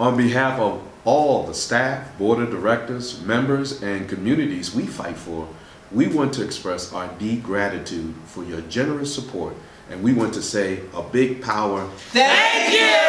On behalf of all the staff, board of directors, members, and communities we fight for, we want to express our deep gratitude for your generous support, and we want to say a big power thank you!